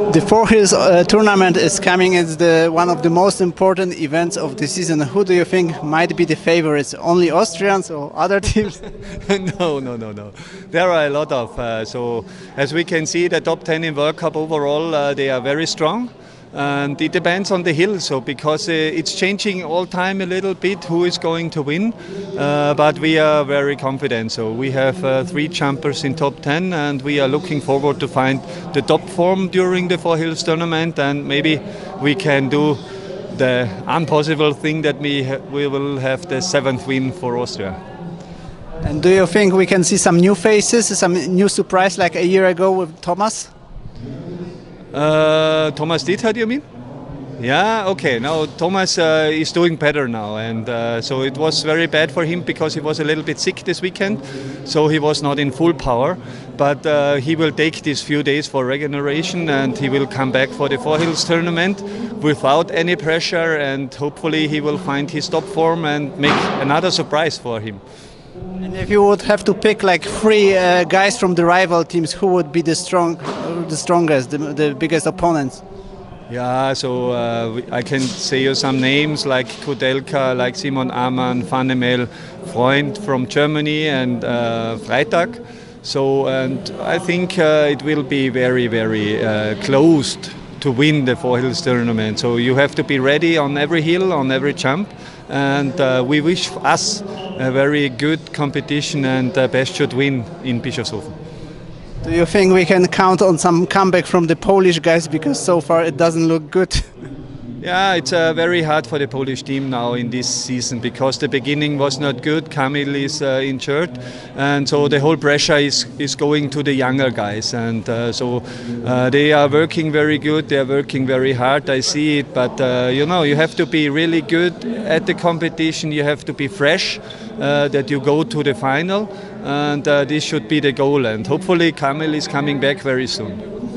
The Four Hills tournament is coming. It's one of the most important events of the season. Who do you think might be the favorites? Only Austrians or other teams? No. There are a lot of. So as we can see, the top 10 in World Cup overall, they are very strong. And it depends on the hill, so because it's changing all time a little bit who is going to win, but we are very confident. So we have 3 jumpers in top 10, and we are looking forward to find the top form during the Four Hills tournament, and maybe we can do the impossible thing that we will have the 7th win for Austria. And do you think we can see some new faces, some new surprise like a year ago with Thomas? Thomas Dietert, you mean? Yeah, okay. Now Thomas is doing better now, and so it was very bad for him because he was a little bit sick this weekend, so he was not in full power. But he will take these few days for regeneration, and he will come back for the Four Hills tournament without any pressure, and hopefully he will find his top form and make another surprise for him. And if you would have to pick like 3 guys from the rival teams, who would be the strongest, the biggest opponents? Yeah, so I can say you some names like Kudelka, like Simon Amann, Vanemel, Freund from Germany, and Freitag. So, and I think it will be very, very close to win the Four Hills tournament. So you have to be ready on every hill, on every jump, and we wish us a very good competition, and best should win in Bischofshofen. Do you think we can count on some comeback from the Polish guys, because so far it doesn't look good? Yeah, it's very hard for the Polish team now in this season because the beginning was not good. Kamil is injured, and so the whole pressure is going to the younger guys, and so they are working very good. They are working very hard. I see it, but you know, you have to be really good at the competition. You have to be fresh, that you go to the final, and this should be the goal. And hopefully, Kamil is coming back very soon.